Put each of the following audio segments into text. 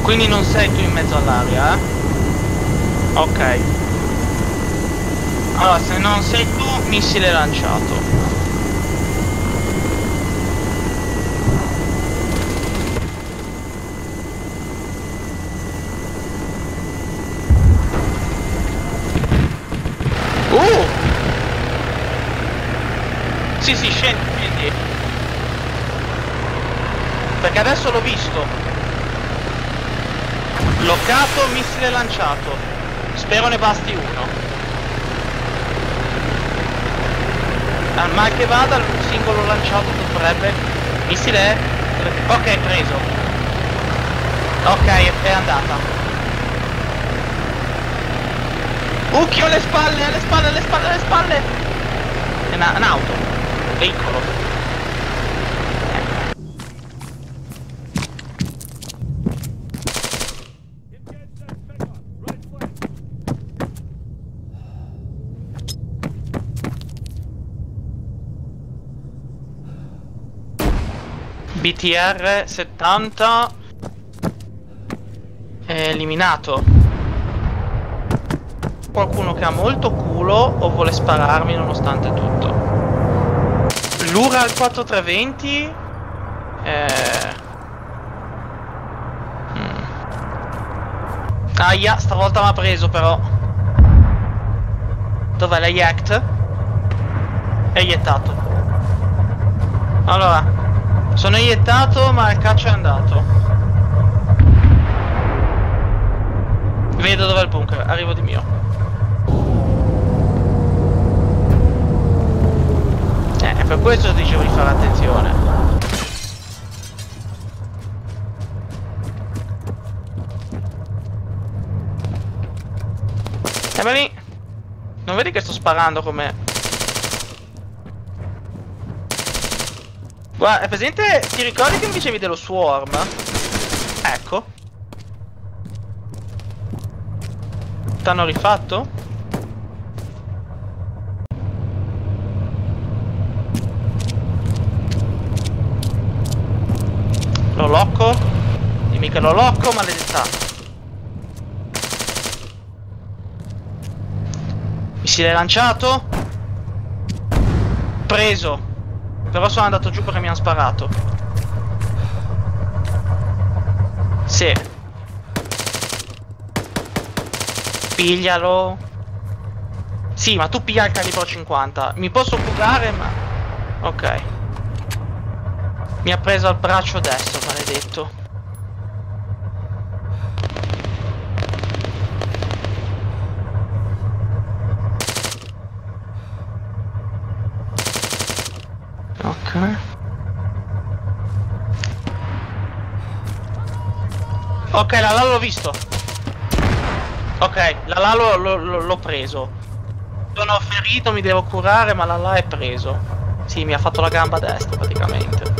Quindi non sei tu in mezzo all'aria, eh? Ok. Allora, se non sei tu, missile lanciato. Sì, sì, scendi, scendi. Perché adesso l'ho visto. Bloccato, missile lanciato. Spero ne basti uno. Al mal che vada, il singolo lanciato dovrebbe... Missile è... Ok, preso. Ok, è andata. Ucchio alle spalle, alle spalle, alle spalle, alle spalle. È un'auto. Veicolo. BTR 70 è eliminato. Qualcuno che ha molto culo o vuole spararmi nonostante tutto? L'Ural 4320 Aia, stavolta mi ha preso però. Dov'è la Yacht? È iettato. Allora, sono iettato ma il caccia è andato. Vedo dov'è il bunker, arrivo di mio. Per questo dicevo di fare attenzione. Ma lì non vedi che sto sparando come... Guarda, è presente? Ti ricordi che mi dicevi dello swarm? Ecco. T'hanno rifatto? Lo locco? Dimmi che lo locco, maledetta. Missile lanciato? Preso. Però sono andato giù perché mi hanno sparato. Sì. Piglialo. Sì, ma tu piglia il calibro 50. Mi posso curare, ma... Ok. Mi ha preso al braccio destro, maledetto. Ok. Ok, la là l'ho visto. Ok, la là l'ho preso. Sono ferito, mi devo curare, ma la là è preso. Sì, mi ha fatto la gamba destra praticamente.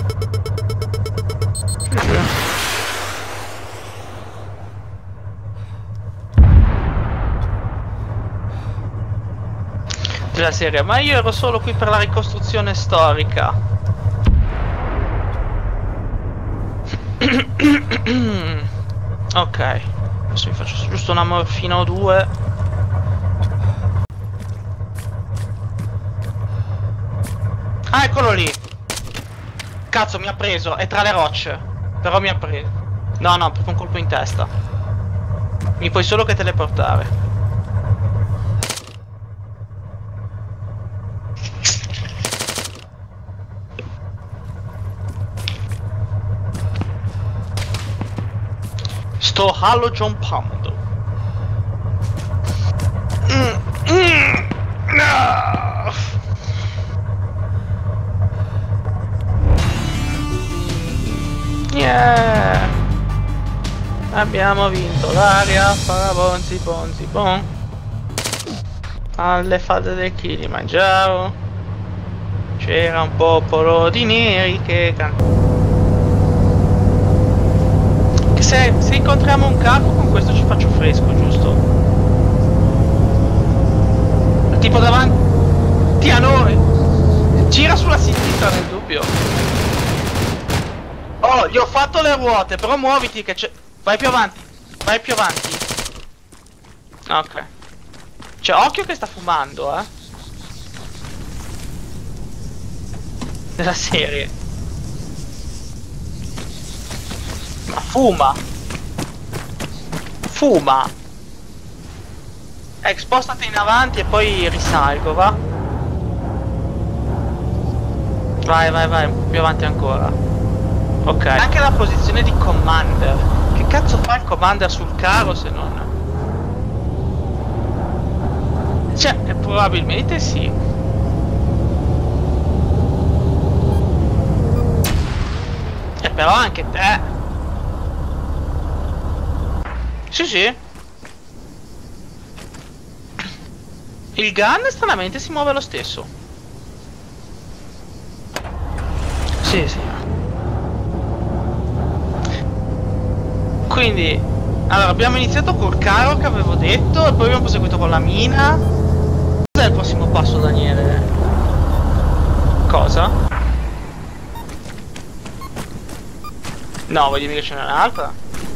Della serie, ma io ero solo qui per la ricostruzione storica. Ok, adesso mi faccio giusto una morfina o due. Ah, eccolo lì. Cazzo, mi ha preso, è tra le rocce. Però mi ha preso. No, no, proprio un colpo in testa. Mi puoi solo che teleportare. Sto halogen pound. No. Yeah. Abbiamo vinto l'aria. Parabonzi, bonzi, bon. Alle fate del Kilimangiaro c'era un popolo di neri che se incontriamo un capo con questo ci faccio fresco, giusto? Tipo davanti a noi. Gira sulla sinistra nel dubbio. Oh, gli ho fatto le ruote, però muoviti che c'è... Vai più avanti. Vai più avanti. Ok. Cioè, occhio che sta fumando, Nella serie. Ma fuma. Fuma. Spostati in avanti e poi risalgo, va? Vai, vai, vai, più avanti ancora. Ok. Anche la posizione di commander. Che cazzo fa il commander sul carro se non... Cioè, probabilmente sì. E però anche te. Sì, sì. Il gun stranamente si muove lo stesso. Sì, sì. Quindi, allora abbiamo iniziato col carro che avevo detto e poi abbiamo proseguito con la mina. Cos'è il prossimo passo, Daniele? Cosa? No, vuoi dirmi che ce n'è un'altra?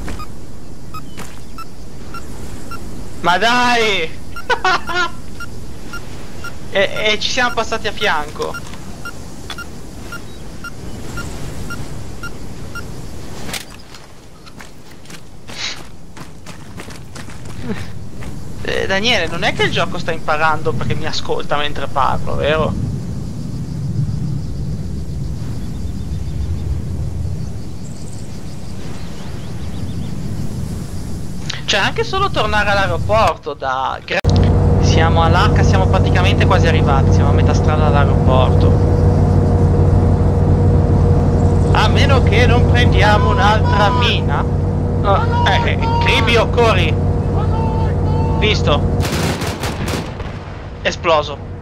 Ma dai! e ci siamo passati a fianco. Daniele, non è che il gioco sta imparando perché mi ascolta mentre parlo, vero? Cioè, anche solo tornare all'aeroporto da... Siamo all'Arca, siamo praticamente quasi arrivati, siamo a metà strada dall'aeroporto. A meno che non prendiamo un'altra mina. Oh, Cribio, corri. Visto. Esploso.